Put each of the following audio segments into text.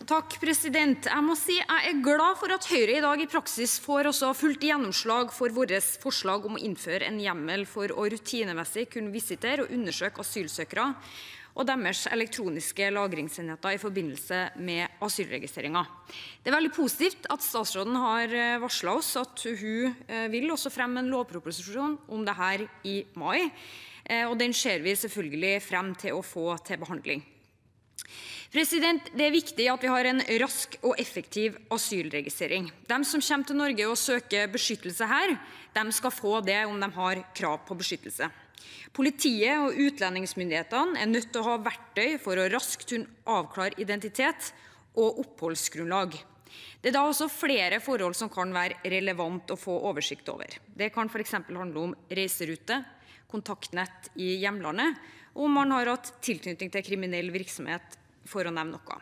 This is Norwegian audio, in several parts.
Takk, president. Jeg må si jeg glad for at Høyre i dag i praksis får også fullt gjennomslag for vårt forslag om å innføre en hjemmel for å rutinemessig kunne visitere og undersøke asylsøkere og deres elektroniske lagringsenheter i forbindelse med asylregistreringen. Det veldig positivt at statsråden har varslet oss at hun vil også fremme en lovproposisjon om dette i mai, og den ser vi selvfølgelig frem til å få til behandling. President, det er viktig at vi har en rask og effektiv asylregistrering. De som kommer til Norge og søker beskyttelse her, de skal få det om de har krav på beskyttelse. Politiet og utlendingsmyndighetene er nødt til å ha verktøy for å raskt kunne avklare identitet og oppholdsgrunnlag. Det er da også flere forhold som kan være relevant å få oversikt over. Det kan for eksempel handle om reiserute, kontaktnett i hjemlandet, og om man har hatt tilknytning til kriminell virksomhet, for å nevne noe.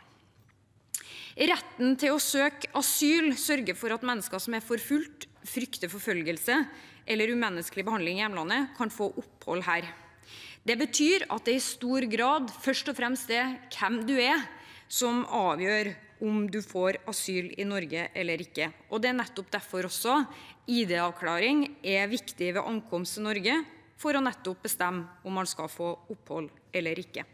Retten til å søke asyl sørger for at mennesker som er forfulgt, frykter forfølgelse eller umenneskelig behandling i hjemlandet, kan få opphold her. Det betyr at det i stor grad først og fremst er hvem du er som avgjør om du får asyl i Norge eller ikke. Og det er nettopp derfor også ID-avklaring er viktig ved ankomst til Norge, for å nettopp bestemme om man skal få opphold eller ikke.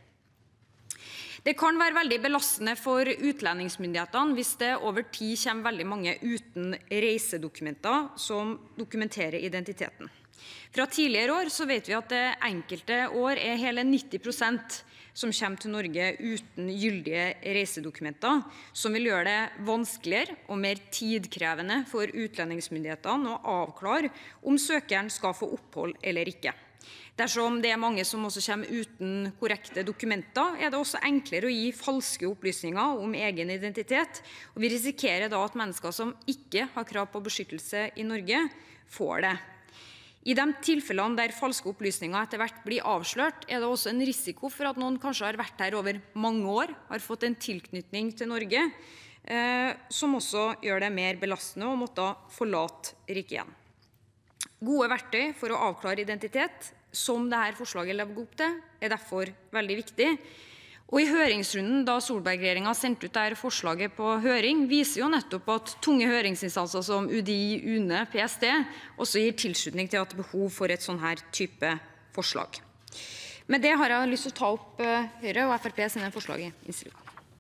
Det kan være veldig belastende for utlendingsmyndighetene hvis det over tid kommer veldig mange uten reisedokumenter som dokumenterer identiteten. Fra tidligere år så vet vi at det enkelte år er hele 90% som kommer til Norge uten gyldige reisedokumenter, som vil gjøre det vanskeligere og mer tidkrevende for utlendingsmyndighetene å avklare om søkeren skal få opphold eller ikke. Dersom det er mange som også kommer uten korrekte dokumenter, er det også enklere å gi falske opplysninger om egen identitet, og vi risikerer da at mennesker som ikke har krav på beskyttelse i Norge, får det. I de tilfellene der falske opplysninger etter hvert blir avslørt, er det også en risiko for at noen kanskje har vært her over mange år, har fått en tilknytning til Norge, som også gjør det mer belastende å måtte forlate riket igjen. Gode verktøy for å avklare identitet, som dette forslaget legger opp til, er derfor veldig viktig. Og i høringsrunden, da Solberg-regjeringen sendte ut dette forslaget på høring, viser jo nettopp at tunge høringsinstanser som UDI, UNE, PST, også gir tilslutning til at det er behov for et sånn her type forslag. Med det har jeg lyst til å ta opp Høyre og FrP sine forslag i innstillingen.